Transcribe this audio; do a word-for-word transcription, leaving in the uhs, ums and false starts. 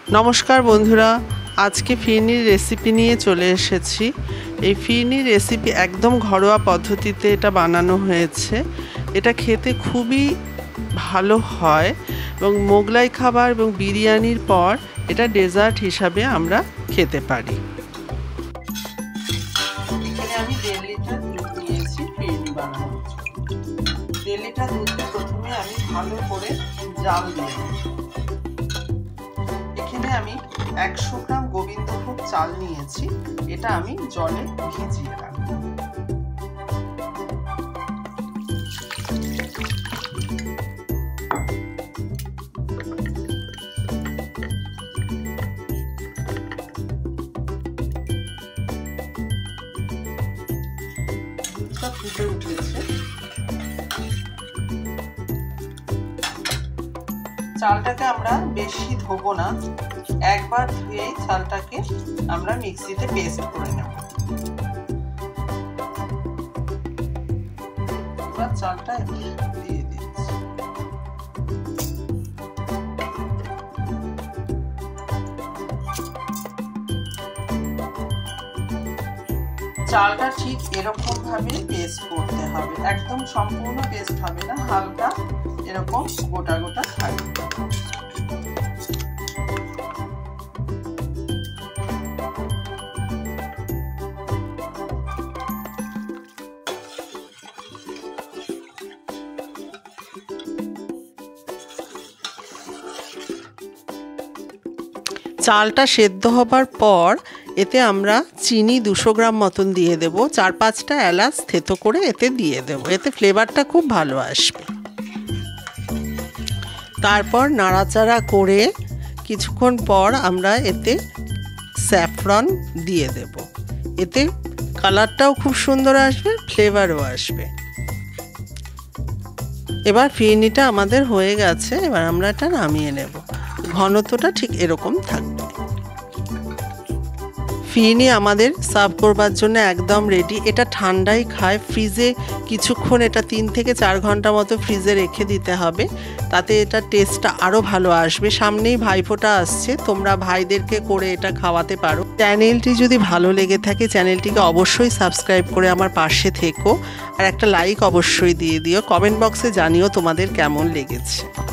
নমস্কার বন্ধুরা, আজকে ফিরনির রেসিপি নিয়ে চলে এসেছি। এই ফিরনির রেসিপি একদম ঘরোয়া পদ্ধতিতে এটা বানানো হয়েছে। এটা খেতে খুবই ভালো হয় এবং মোগলাই খাবার এবং বিরিয়ানির পর এটা ডেজার্ট হিসাবে আমরা খেতে পারি। এখানে আমি দেড় লিটার দুধ নিয়েছি ফিরনি বানানোর জন্য। দেড় লিটার দুধকে প্রথমে আমি ভালো করে জাল দিয়ে নেব। এখানে আমি একশো গ্রাম গোবিন্দভোগ চাল নিয়েছি, এটা আমি জলে ভিজিয়ে রাখবো। দুধটা ফুটে উঠেছে। চালটাকে আমরা বেশি ধোবো না, একবার ধুয়ে চালটাকে আমরা মিক্সিতে পেস্ট করে নেব। এবার চালটা দিয়ে দিচ্ছি। চালটা ঠিক এরকম ভাবে পেস্ট করতে হবে, একদম সম্পূর্ণ পেস্ট হবে না, হালকা এরকম গোটা গোটা থাকবে। চালটা সেদ্ধ হবার পর এতে আমরা চিনি দুশো গ্রাম মতন দিয়ে দেব, চার পাঁচটা এলাচ থেতো করে এতে দিয়ে দেব, এতে ফ্লেভারটা খুব ভালো আসবে। তারপর নাড়াচাড়া করে কিছুক্ষণ পর আমরা এতে স্যাফরন দিয়ে দেব, এতে কালারটাও খুব সুন্দর আসবে, ফ্লেভারও আসবে। এবার ফিরনিটা আমাদের হয়ে গেছে, এবার আমরা এটা নামিয়ে নেব। ঘনত্বটা ঠিক এরকম থাকবে। ফিরনি আমাদের সার্ভ করবার জন্য একদম রেডি। এটা ঠান্ডাই খায়, ফ্রিজে কিছুক্ষণ এটা তিন থেকে চার ঘন্টা মতো ফ্রিজে রেখে দিতে হবে, তাতে এটা টেস্টটা আরও ভালো আসবে। সামনেই ভাইফোঁটা আসছে, তোমরা ভাইদেরকে করে এটা খাওয়াতে পারো। চ্যানেলটি যদি ভালো লেগে থাকে চ্যানেলটিকে অবশ্যই সাবস্ক্রাইব করে আমার পাশে থেকো, আর একটা লাইক অবশ্যই দিয়ে দিও। কমেন্ট বক্সে জানিও তোমাদের কেমন লেগেছে।